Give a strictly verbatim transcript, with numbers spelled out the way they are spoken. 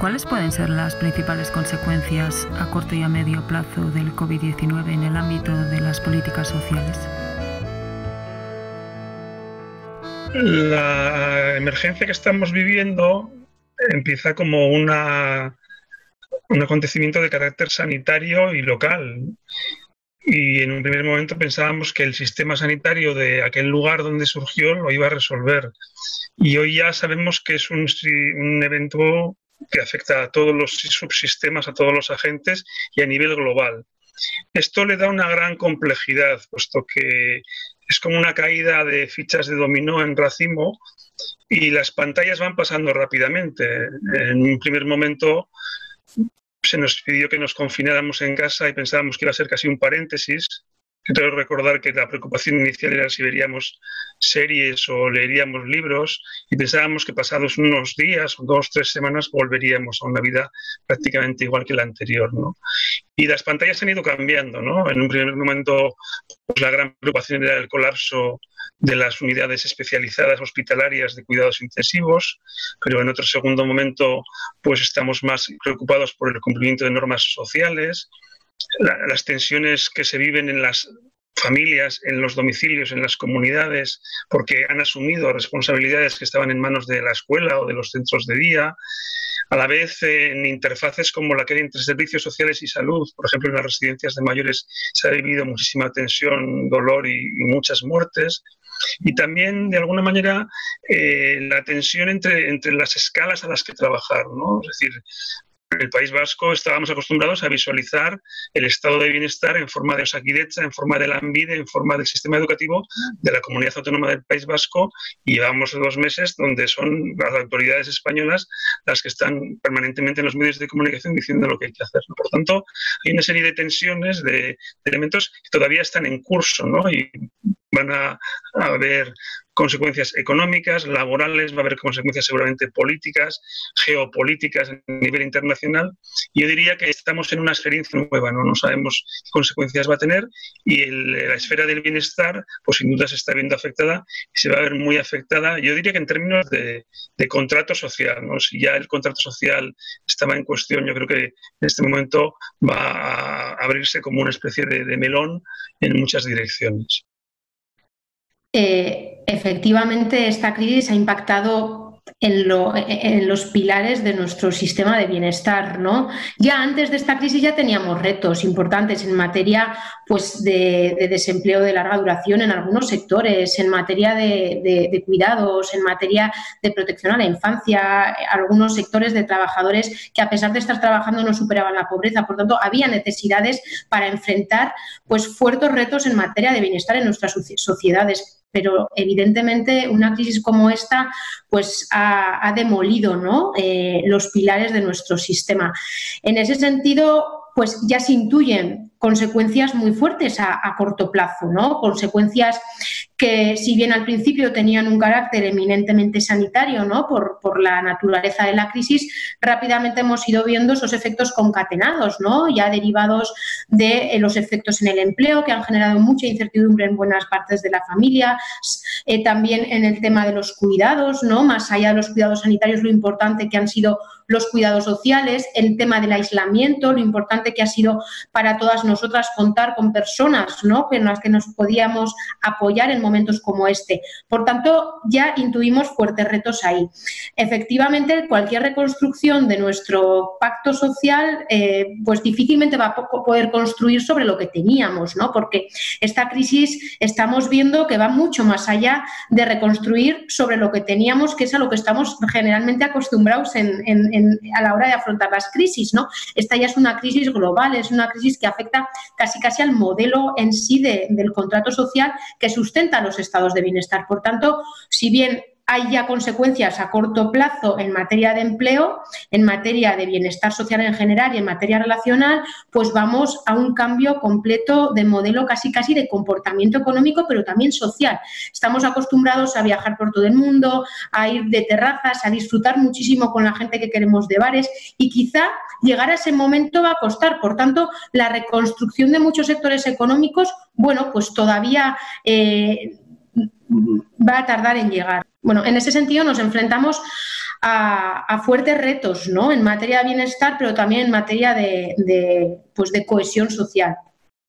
¿Cuáles pueden ser las principales consecuencias a corto y a medio plazo del COVID diecinueve en el ámbito de las políticas sociales? La emergencia que estamos viviendo empieza como una, un acontecimiento de carácter sanitario y local. Y en un primer momento pensábamos que el sistema sanitario de aquel lugar donde surgió lo iba a resolver. Y hoy ya sabemos que es un, un evento que afecta a todos los subsistemas, a todos los agentes y a nivel global. Esto le da una gran complejidad, puesto que es como una caída de fichas de dominó en racimo y las pantallas van pasando rápidamente. En un primer momento se nos pidió que nos confináramos en casa y pensábamos que iba a ser casi un paréntesis. Quiero recordar que la preocupación inicial era si veríamos series o leeríamos libros y pensábamos que pasados unos días o dos, tres semanas volveríamos a una vida prácticamente igual que la anterior, ¿no? Y las pantallas han ido cambiando, ¿no? En un primer momento pues, la gran preocupación era el colapso de las unidades especializadas hospitalarias de cuidados intensivos, pero en otro segundo momento pues estamos más preocupados por el cumplimiento de normas sociales, la, las tensiones que se viven en las familias, en los domicilios, en las comunidades, porque han asumido responsabilidades que estaban en manos de la escuela o de los centros de día. A la vez, en interfaces como la que hay entre servicios sociales y salud, por ejemplo, en las residencias de mayores se ha vivido muchísima tensión, dolor y, y muchas muertes. Y también, de alguna manera, eh, la tensión entre, entre las escalas a las que trabajar, ¿no? Es decir, en el País Vasco estábamos acostumbrados a visualizar el estado de bienestar en forma de Osakidetza, en forma de Lanbide, en forma del sistema educativo de la Comunidad Autónoma del País Vasco, y llevamos dos meses donde son las autoridades españolas las que están permanentemente en los medios de comunicación diciendo lo que hay que hacer, ¿no? Por tanto, hay una serie de tensiones, de, de elementos que todavía están en curso, ¿no? Y van a, a haber consecuencias económicas, laborales, va a haber consecuencias seguramente políticas, geopolíticas a nivel internacional. Y yo diría que estamos en una experiencia nueva, no, no sabemos qué consecuencias va a tener y el, la esfera del bienestar, pues sin duda se está viendo afectada y se va a ver muy afectada, yo diría que en términos de, de contrato social, ¿no? Si ya el contrato social estaba en cuestión, yo creo que en este momento va a abrirse como una especie de, de melón en muchas direcciones. Eh, efectivamente, esta crisis ha impactado en, lo, en los pilares de nuestro sistema de bienestar, ¿no? Ya antes de esta crisis ya teníamos retos importantes en materia pues, de, de desempleo de larga duración en algunos sectores, en materia de, de, de cuidados, en materia de protección a la infancia, algunos sectores de trabajadores que a pesar de estar trabajando no superaban la pobreza. Por tanto, había necesidades para enfrentar pues, fuertes retos en materia de bienestar en nuestras sociedades. Pero evidentemente una crisis como esta pues, ha, ha demolido, ¿no? eh, los pilares de nuestro sistema. En ese sentido, pues ya se intuyen consecuencias muy fuertes a, a corto plazo, ¿no? Consecuencias que, si bien al principio tenían un carácter eminentemente sanitario, ¿no? por, por la naturaleza de la crisis, rápidamente hemos ido viendo esos efectos concatenados, ¿no? Ya derivados de eh, los efectos en el empleo, que han generado mucha incertidumbre en buenas partes de la familia, eh, también en el tema de los cuidados, ¿no? Más allá de los cuidados sanitarios, lo importante que han sido los cuidados sociales, el tema del aislamiento, lo importante que ha sido para todas nosotras contar con personas, ¿no? En las que nos podíamos apoyar en momentos como este. Por tanto, ya intuimos fuertes retos ahí. Efectivamente, cualquier reconstrucción de nuestro pacto social, eh, pues difícilmente va a poder construir sobre lo que teníamos, ¿no? Porque esta crisis estamos viendo que va mucho más allá de reconstruir sobre lo que teníamos, que es a lo que estamos generalmente acostumbrados en, en En, a la hora de afrontar las crisis, ¿no? Esta ya es una crisis global, es una crisis que afecta casi casi al modelo en sí de, del contrato social que sustenta los estados de bienestar. Por tanto, si bien hay ya consecuencias a corto plazo en materia de empleo, en materia de bienestar social en general y en materia relacional, pues vamos a un cambio completo de modelo casi casi de comportamiento económico, pero también social. Estamos acostumbrados a viajar por todo el mundo, a ir de terrazas, a disfrutar muchísimo con la gente que queremos de bares y quizá llegar a ese momento va a costar. Por tanto, la reconstrucción de muchos sectores económicos, bueno, pues todavía eh, va a tardar en llegar. Bueno, en ese sentido nos enfrentamos a, a fuertes retos, ¿no? En materia de bienestar, pero también en materia de, de, pues de cohesión social.